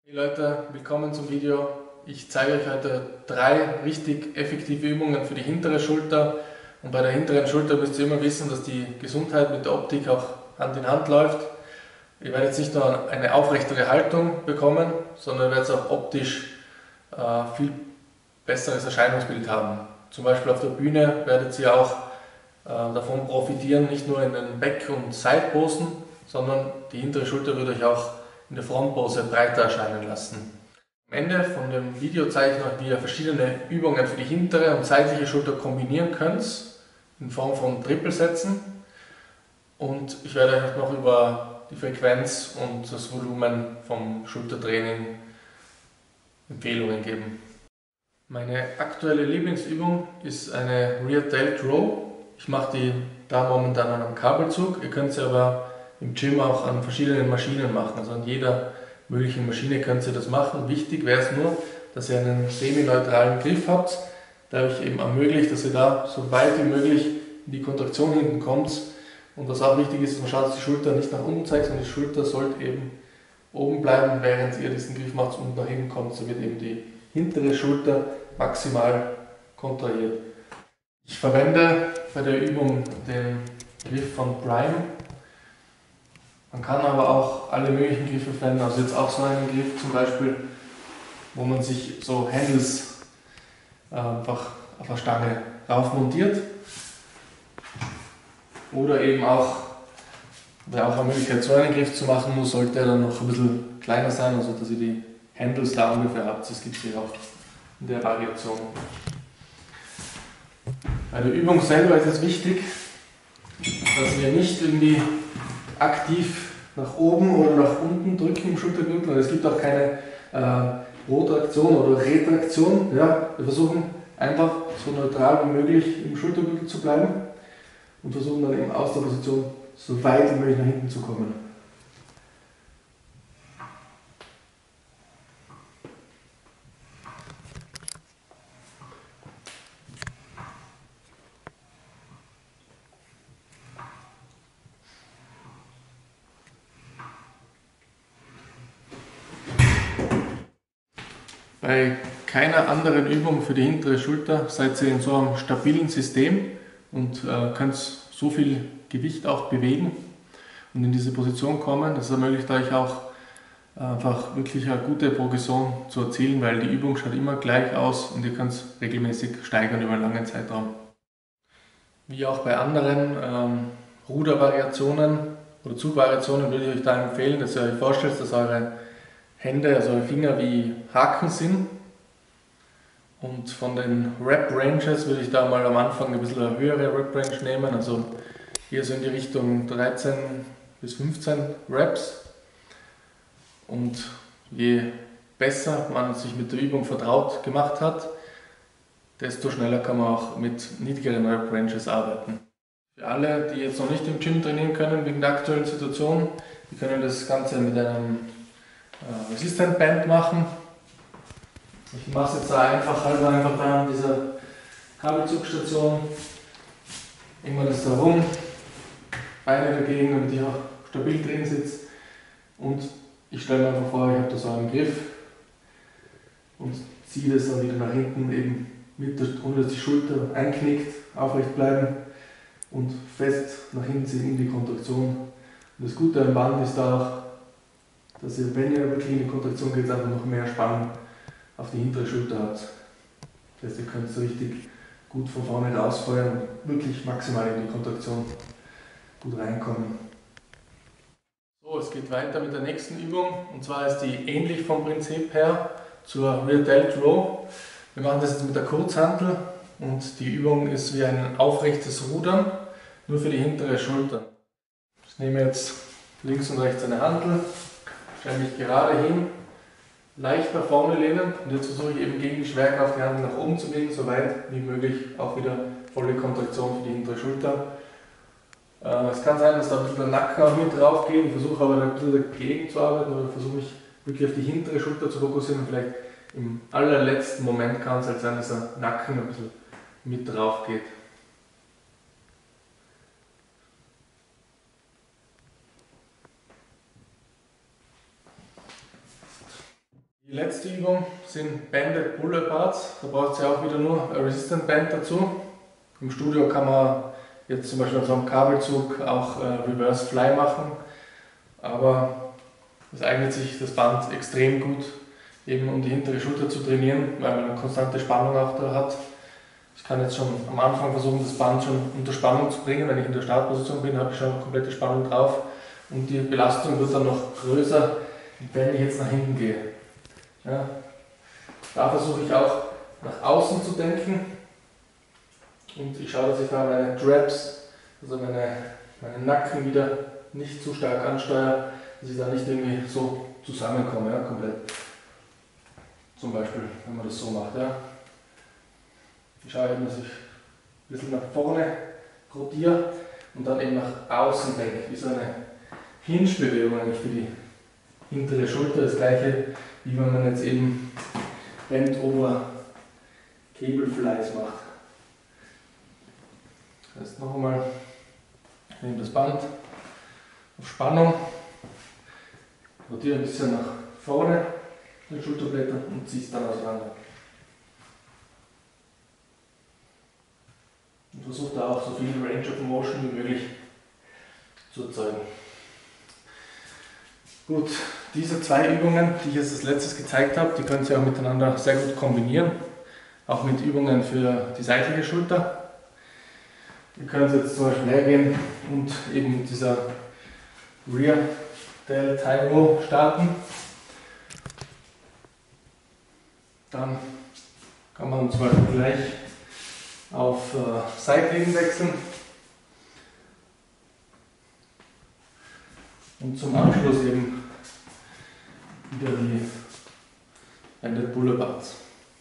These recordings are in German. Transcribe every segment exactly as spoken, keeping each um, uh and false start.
Hey Leute, willkommen zum Video. Ich zeige euch heute drei richtig effektive Übungen für die hintere Schulter. Und bei der hinteren Schulter müsst ihr immer wissen, dass die Gesundheit mit der Optik auch Hand in Hand läuft. Ihr werdet jetzt nicht nur eine aufrechtere Haltung bekommen, sondern ihr werdet auch optisch äh, viel besseres Erscheinungsbild haben. Zum Beispiel auf der Bühne werdet ihr auch äh, davon profitieren, nicht nur in den Back- und Side-Posen, sondern die hintere Schulter wird euch auch in der Frontpose breiter erscheinen lassen. Am Ende von dem Video zeige ich noch, wie ihr verschiedene Übungen für die hintere und seitliche Schulter kombinieren könnt, in Form von Trippelsätzen. Und ich werde euch noch über die Frequenz und das Volumen vom Schultertraining Empfehlungen geben. Meine aktuelle Lieblingsübung ist eine Rear Delt Row. Ich mache die da momentan an einem Kabelzug. Ihr könnt sie aber im Gym auch an verschiedenen Maschinen machen. Also an jeder möglichen Maschine könnt ihr das machen. Wichtig wäre es nur, dass ihr einen semi-neutralen Griff habt, der euch eben ermöglicht, dass ihr da so weit wie möglich in die Kontraktion hinten kommt. Und was auch wichtig ist, man schaut, dass die Schulter nicht nach unten zeigt, sondern die Schulter sollte eben oben bleiben, während ihr diesen Griff macht und nach hinten kommt. So wird eben die hintere Schulter maximal kontrahiert. Ich verwende bei der Übung den Griff von Prime. Man kann aber auch alle möglichen Griffe verwenden, also jetzt auch so einen Griff zum Beispiel, wo man sich so Handles einfach auf der Stange rauf montiert. Oder eben auch, wäre auch eine Möglichkeit, so einen Griff zu machen, nur sollte er dann noch ein bisschen kleiner sein, also dass ihr die Handles da ungefähr habt. Das gibt es hier auch in der Variation. Bei der Übung selber ist es wichtig, dass wir nicht irgendwie aktiv nach oben oder nach unten drücken im Schultergürtel. Und es gibt auch keine äh, Protraktion oder Retraktion. Ja, wir versuchen einfach so neutral wie möglich im Schultergürtel zu bleiben und versuchen dann eben aus der Position so weit wie möglich nach hinten zu kommen. Bei keiner anderen Übung für die hintere Schulter seid ihr in so einem stabilen System und äh, könnt so viel Gewicht auch bewegen und in diese Position kommen. Das ermöglicht euch auch einfach wirklich eine gute Progression zu erzielen, weil die Übung schaut immer gleich aus und ihr könnt es regelmäßig steigern über einen langen Zeitraum. Wie auch bei anderen ähm, Rudervariationen oder Zugvariationen würde ich euch da empfehlen, dass ihr euch vorstellt, dass eure Hände, also eure Finger wie Haken sind. Und von den Rep-Ranges würde ich da mal am Anfang ein bisschen eine höhere Rep-Range nehmen, also hier so in die Richtung dreizehn bis fünfzehn Reps. Und je besser man sich mit der Übung vertraut gemacht hat, desto schneller kann man auch mit niedrigeren Rep-Ranges arbeiten. Für alle, die jetzt noch nicht im Gym trainieren können wegen der aktuellen Situation, die können das Ganze mit einem äh, Resistant Band machen. Ich mache es jetzt da einfach, also einfach da an dieser Kabelzugstation. Irgendwann ist da rum, Beine dagegen, damit ich auch stabil drin sitze. Und ich stelle mir einfach vor, ich habe da so einen Griff und ziehe das dann wieder nach hinten, eben mit der, ohne dass die Schulter einknickt, aufrecht bleiben und fest nach hinten ziehen in die Kontraktion. Und das Gute am Band ist da auch, dass ihr, wenn ihr wirklich in die Kontraktion geht, einfach noch mehr Spannung auf die hintere Schulter habt. Das heißt, ihr könnt so richtig gut von vorne rausfeuern und wirklich maximal in die Kontraktion gut reinkommen. So, es geht weiter mit der nächsten Übung, und zwar ist die ähnlich vom Prinzip her zur Rear Delt Row. Wir machen das jetzt mit der Kurzhantel und die Übung ist wie ein aufrechtes Rudern, nur für die hintere Schulter. Ich nehme jetzt links und rechts eine Hantel, stelle mich gerade hin, leicht nach vorne lehnen und jetzt versuche ich eben gegen die Schwerkraft die Hand nach oben zu legen, so weit wie möglich, auch wieder volle Kontraktion für die hintere Schulter. Äh, es kann sein, dass da ein bisschen der Nacken auch mit drauf geht, ich versuche aber ein bisschen dagegen zu arbeiten oder versuche mich wirklich auf die hintere Schulter zu fokussieren und vielleicht im allerletzten Moment kann es halt sein, dass der Nacken ein bisschen mit drauf geht. Die letzte Übung sind Banded Pull-Up Bars. Da braucht es ja auch wieder nur ein Resistant Band dazu. Im Studio kann man jetzt zum Beispiel an so einem Kabelzug auch äh, Reverse Fly machen, aber es eignet sich das Band extrem gut, eben um die hintere Schulter zu trainieren, weil man eine konstante Spannung auch da hat. Ich kann jetzt schon am Anfang versuchen, das Band schon unter Spannung zu bringen. Wenn ich in der Startposition bin, habe ich schon komplette Spannung drauf und die Belastung wird dann noch größer, wenn ich jetzt nach hinten gehe. Ja, da versuche ich auch nach außen zu denken und ich schaue, dass ich da meine Traps, also meine, meinen Nacken wieder nicht zu stark ansteuere, dass ich da nicht irgendwie so zusammenkomme, ja, komplett. Zum Beispiel, wenn man das so macht. Ja. Ich schaue eben, dass ich ein bisschen nach vorne rotiere und dann eben nach außen weg, wie so eine Hinge-Bewegung eigentlich für die hintere Schulter. Das gleiche, wie wenn man jetzt eben Bend over Cable Flies macht. Das heißt noch einmal, ich nehme das Band auf Spannung, rotiere ein bisschen nach vorne den Schulterblätter und ziehe es dann auseinander. Und versuche da auch so viel Range of Motion wie möglich zu erzeugen. Gut, diese zwei Übungen, die ich jetzt als letztes gezeigt habe, die können Sie auch miteinander sehr gut kombinieren. Auch mit Übungen für die seitliche Schulter. Wir können jetzt zum Beispiel hergehen und eben mit dieser Rear Del Tie Row starten. Dann kann man zum Beispiel gleich auf äh, Seitheben wechseln. Und zum Abschluss eben wieder die Banded Pull-Up Bars.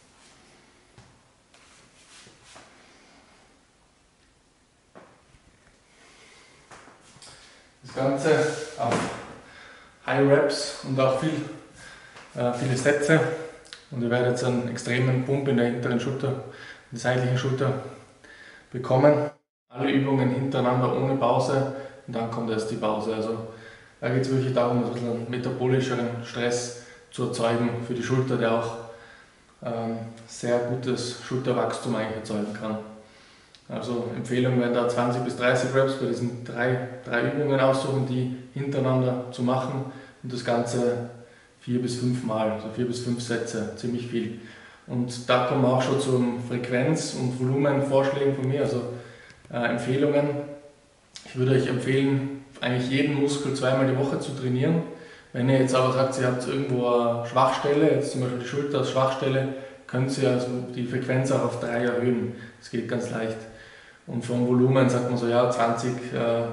Das Ganze auf High Reps und auch viel, äh, viele Sätze. Und ihr werdet jetzt einen extremen Pump in der hinteren Schulter, in der seitlichen Schulter bekommen. Alle Übungen hintereinander ohne Pause und dann kommt erst die Pause. Also da geht es wirklich darum, ein bisschen metabolischeren Stress zu erzeugen für die Schulter, der auch ähm, sehr gutes Schulterwachstum eigentlich erzeugen kann. Also Empfehlung wären da zwanzig bis dreißig Reps bei diesen drei, drei Übungen aussuchen, die hintereinander zu machen und das Ganze vier bis fünf Mal, also vier bis fünf Sätze, ziemlich viel. Und da kommen wir auch schon zu Frequenz- und Volumenvorschlägen von mir, also äh, Empfehlungen. Ich würde euch empfehlen, eigentlich jeden Muskel zweimal die Woche zu trainieren. Wenn ihr jetzt aber sagt, ihr habt irgendwo eine Schwachstelle, jetzt zum Beispiel die Schulter als Schwachstelle, könnt ihr also die Frequenz auch auf drei erhöhen. Das geht ganz leicht. Und vom Volumen sagt man so, ja, zwanzig, äh,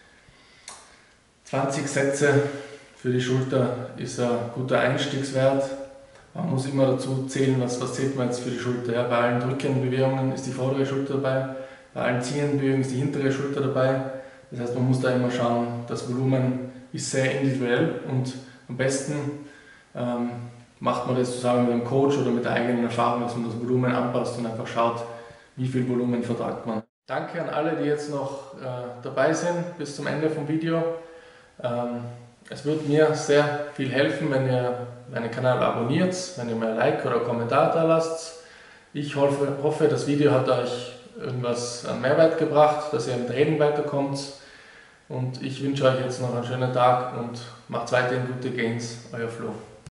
zwanzig Sätze für die Schulter ist ein guter Einstiegswert. Man muss immer dazu zählen, was, was zählt man jetzt für die Schulter. Ja, bei allen drückenden Bewegungen ist die vordere Schulter dabei, bei allen ziehenden Bewegungen ist die hintere Schulter dabei. Das heißt, man muss da immer schauen, das Volumen ist sehr individuell und am besten ähm, macht man das zusammen mit einem Coach oder mit der eigenen Erfahrung, dass man das Volumen anpasst und einfach schaut, wie viel Volumen vertragt man. Danke an alle, die jetzt noch äh, dabei sind bis zum Ende vom Video. Ähm, es wird mir sehr viel helfen, wenn ihr meinen Kanal abonniert, wenn ihr mir ein Like oder einen Kommentar da lasst. Ich hoffe, hoffe, das Video hat euch irgendwas an Mehrwert gebracht, dass ihr im Training weiterkommt. Und ich wünsche euch jetzt noch einen schönen Tag und macht weiterhin gute Gains, euer Flo.